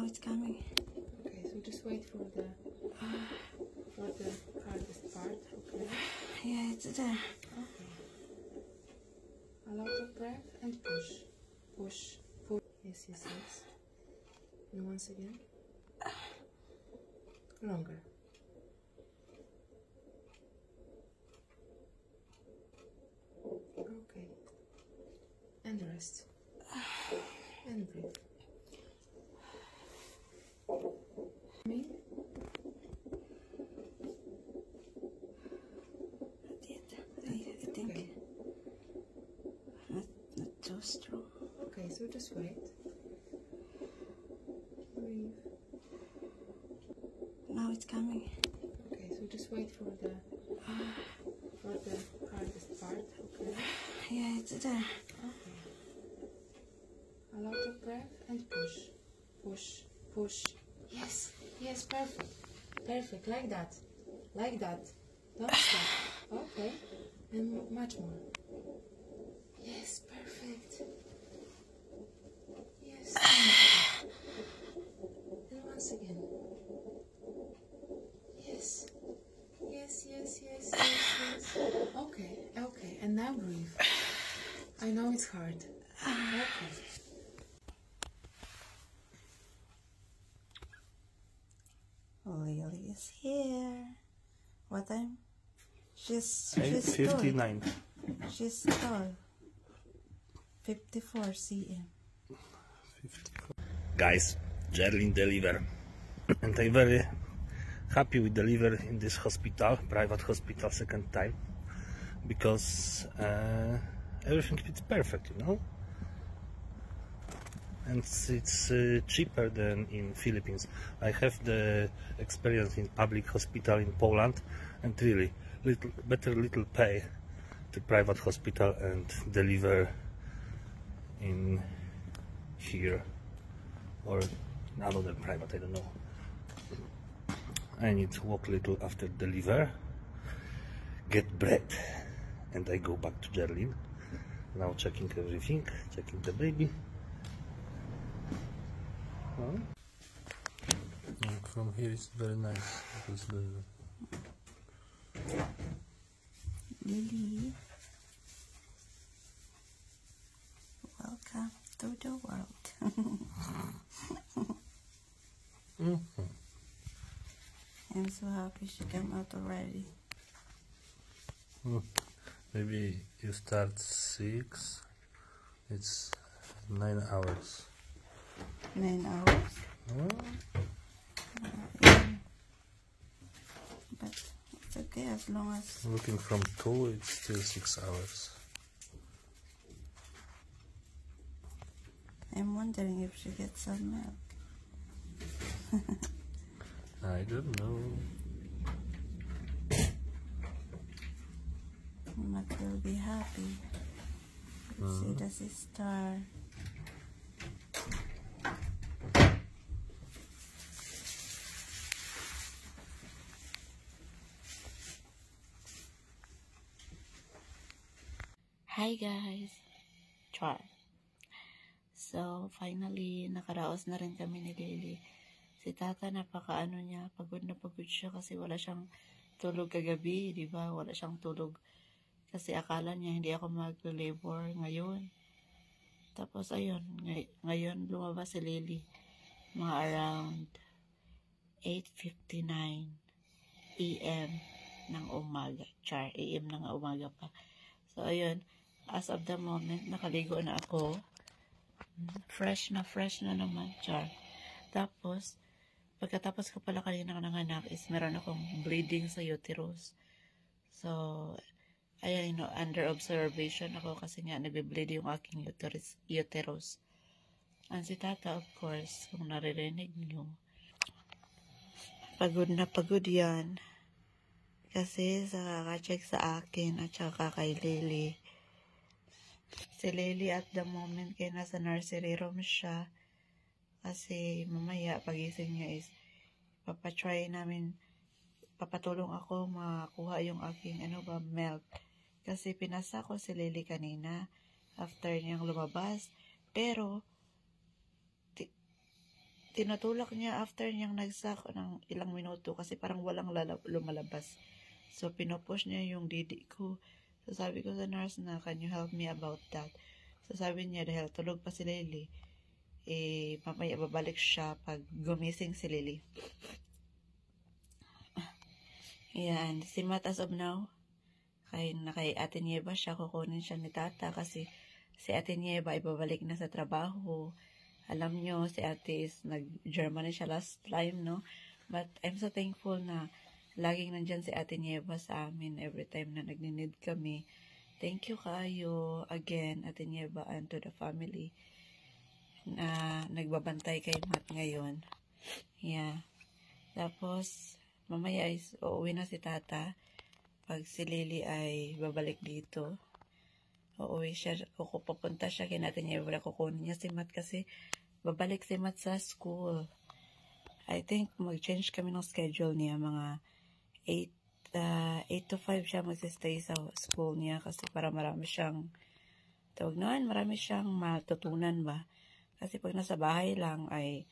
Now it's coming. Okay, so just wait for the hardest part. Okay. Yeah, it's there. Okay. A lot of breath and push, push, push. Yes, yes, yes. And once again. Longer. Okay. And rest. And breathe. Me? I think Okay. not too strong. Okay, so just wait. Breathe. Now it's coming. Okay, so just wait for the hardest part. Okay. Yeah, it's there. Okay. A lot of breath and push, push, push. Yes, yes, perfect, perfect. Like that, like that. Don't stop. Okay, and much more. Yes, perfect. Yes. And once again. Yes. Yes, yes, yes, yes, yes. Okay, okay, and now breathe. I know it's hard. Okay. Lily is here. What time? She's 8:59. tall. She's tall. 54 cm. 54. Guys, Jerlin deliver, and I'm very happy with deliver in this hospital, private hospital, second time, because everything is perfect, you know, and it's cheaper than in Philippines. I have the experience in public hospital in Poland, and really little pay to private hospital and deliver in here or another private, I don't know. I need to walk a little after deliver, get bread, and I go back to Jerlin. Now checking everything, checking the baby. And from here it's very nice because the Lily, welcome to the world. I'm so happy she came out already. maybe you start 6, it's 9 hours. 9 hours. But it's okay as long as Looking from 2, it's still 6 hours. I'm wondering if she gets some milk. I don't know. But will be happy to see the sister. Hi guys! Char. So, finally, nakaraos na rin kami ni Lily. Si Tata, napakaano niya, pagod na pagod siya kasi wala siyang tulog kagabi, di ba? Wala siyang tulog kasi akala niya hindi ako mag-labor ngayon. Tapos, ayun, ngayon lumabas si Lily, mga around 8:59 p.m. ng umaga. Char, AM ng umaga pa. So, ayun, as of the moment, nakaligo na ako. Fresh na naman, char. Tapos, pagkatapos ko pala kanina nanganak is meron akong bleeding sa uterus. So, ayan, under observation ako kasi nga nagbe-bleed yung aking uterus. And si Tata, of course, kung naririnig nyo, pagod na pagod yan. Kasi sa kaka-check sa akin at saka kay Lily. Si Lily at the moment kaya nasa nursery room siya. Kasi mamaya pagising niya is papatulong ako makuha yung aking milk. Kasi pinasa ko si Lily kanina after niyang lumabas. Pero tinutulak niya after niyang nagsak ng ilang minuto kasi parang walang lumalabas. So, pinupush niya yung didi ko. So, sabi ko sa nurse na, can you help me about that? So, sabi niya, dahil tulog pa si Lily, mamaya babalik siya pag gumising si Lily. Yan, si Matt as of now, kay Ate Nieva siya, kukunin siya ni Tata kasi si Ate Nieva ay babalik na sa trabaho. Alam nyo, si Ate is nag-Germany siya last time, no? But I'm so thankful na laging nandyan si Ate Nieva sa amin every time na nagninid kami. Thank you kayo again, Ate Nieva, and to the family na nagbabantay kay Matt ngayon. Yeah. Tapos, mamaya is uuwi na si Tata. Pag si Lily ay babalik dito, uuwi siya, papunta siya kay natin niya, wala kukunin niya si Matt kasi babalik si Matt sa school. I think mag-change kami ng schedule niya, mga 8 to 5 siya magsistay sa school niya kasi para marami siyang marami siyang matutunan ba. Kasi pag nasa bahay lang ay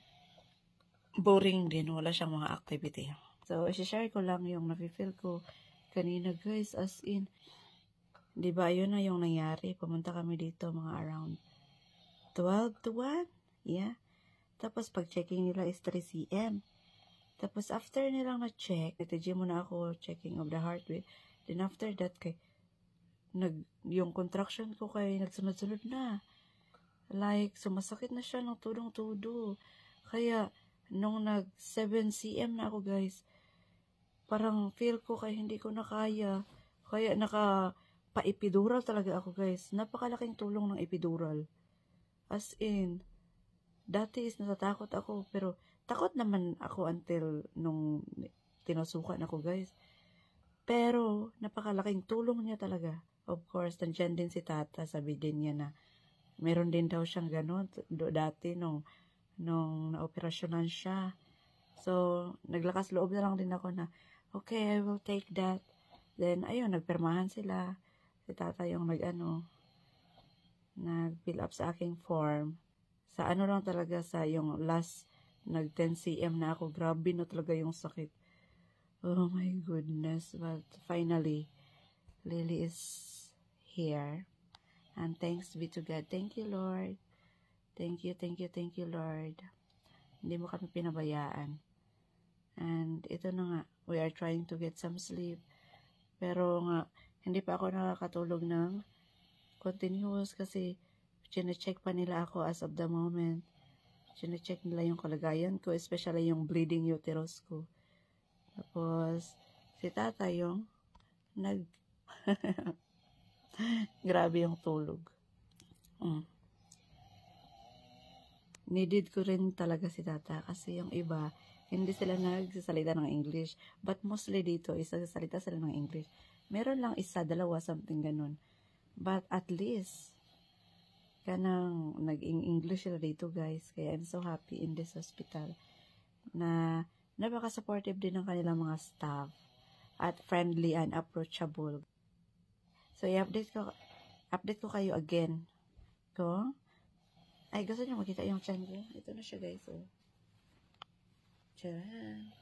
boring din, wala siyang mga activity. So, isi-share ko lang yung nafe-feel ko kanina guys, as in, di ba yun na yung nangyari, pumunta kami dito mga around 12 to 1, yeah. Tapos pag-checking nila is 3 cm. Tapos after nilang na-check, iti-gym muna ako, checking of the heart rate. Then after that, yung contraction ko nagsunod-sunod na. Like, sumasakit na siya ng tudong-tudo. Kaya, nung 7 cm na ako guys, parang feel ko hindi ko na kaya. Kaya pa-epidural talaga ako guys. Napakalaking tulong ng epidural. As in, dati is natatakot ako. Pero takot naman ako until nung tinusukan ako guys. Pero napakalaking tulong niya talaga. Of course, nandiyan din si Tata. Sabi din niya na meron din daw siyang ganun dati nung naoperasyonan siya. So, naglakas loob na lang din ako na, okay, I will take that. Then, ayun, nagpermahan sila. Si Tata yung nag-fill up sa aking form. Sa lang talaga, sa yung last, 10 cm na ako. Grabe na talaga yung sakit. Oh my goodness. But finally, Lily is here. And thanks be to God. Thank you, Lord. Thank you, Lord. Hindi mo kami pinabayaan. And ito na nga, we are trying to get some sleep. Pero nga, hindi pa ako nakakatulog ng continuous kasi chine-check pa nila ako as of the moment. Chine-check nila yung kalagayan ko, especially yung bleeding uterus ko. Tapos, si Tata yung grabe yung tulog. Needed ko rin talaga si Tata kasi yung iba, hindi sila nagsasalita ng English. But mostly dito, isasalita sila ng English. Meron lang isa, dalawa, something ganun. But at least, nag-English sila dito guys. Kaya I'm so happy in this hospital na napaka-supportive din ng kanilang mga staff at friendly and approachable. So, i-update ko kayo again. Gusto nyo makita yung chan ko? Ito na siya guys, oh. Tcharan.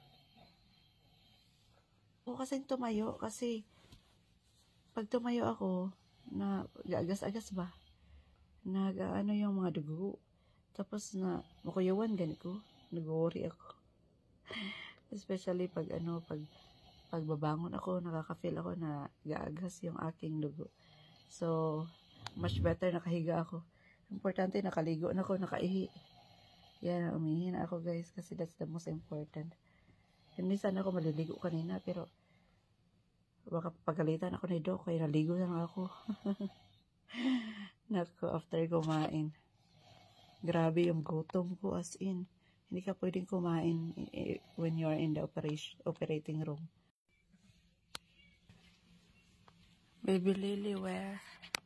Kasi tumayo. Kasi, pag tumayo ako, gagas-agas ba? Yung mga dugo. Tapos makuyawan, ganito. Nag-worry ako. Especially pag babangon ako, nakaka-feel ako na gaagas yung aking dugo. So, much better nakahiga ako. Importante, nakaligo na ako, nakaihi. Yan, umihi na ako guys, kasi that's the most important. Hindi sana ako maliligo kanina, pero baka pagalitan ako ni Doc, kaya naligo na lang ako. Nako, after kumain. Grabe yung gutom ko, as in. Hindi ka pwedeng kumain when you're in the operating room. Baby Lily, where?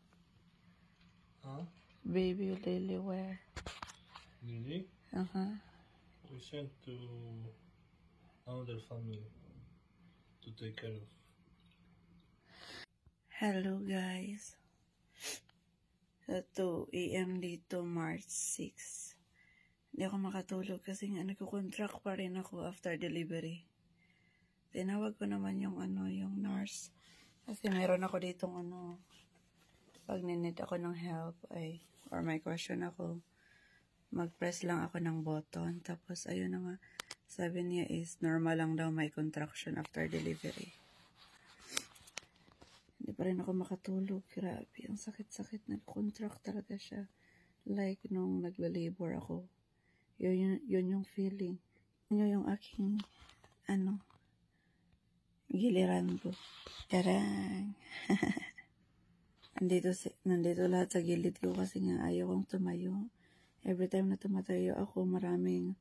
Huh? Baby Lily, where? Lily? Uh-huh. We sent to another family to take care of. Hello guys. So 2 AM dito, March 6. Hindi ako makatulog kasi nga nagko-contract pa rin ako after delivery. Tinawag ko naman yung nurse. Kasi meron ako ditong pag ninid ako ng help or may question ako, mag-press lang ako ng button. Tapos ayun na nga, sabi niya is normal lang daw may contraction after delivery. Hindi pa rin ako makatulog. Grabe, ang sakit-sakit. Nag-contract talaga siya. Like nung nagla-labor ako. Yun yung feeling. Yun yung aking, giliran ko. Tarang! nandito lahat sa gilid ko kasi nga ayaw kong tumayo. Every time na tumatayo ako, maraming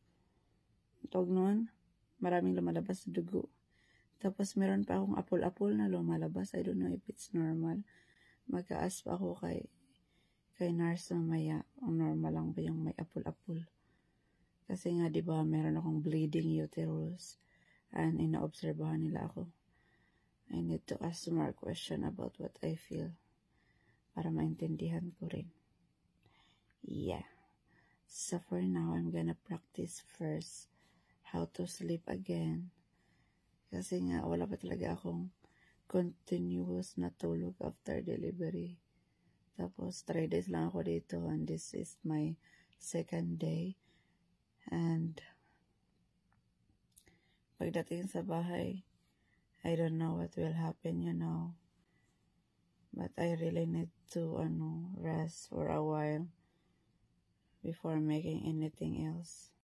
lumalabas sa dugo. Tapos meron pa akong apol-apol na lumalabas. I don't know if it's normal. Mag-aas pa ako kay nurse mamaya. Ang normal lang ba yung may apol-apol? Kasi nga, di ba, meron akong bleeding uterus. And inaobserbahan nila ako. I need to ask more question about what I feel. Para maintindihan ko rin. Yeah. So for now, I'm gonna practice first how to sleep again. Kasi nga, wala pa talaga akong continuous na tulog after delivery. Tapos, 3 days lang ako dito and this is my 2nd day. And, pagdating sa bahay, I don't know what will happen, But I really need to, rest for a while before making anything else.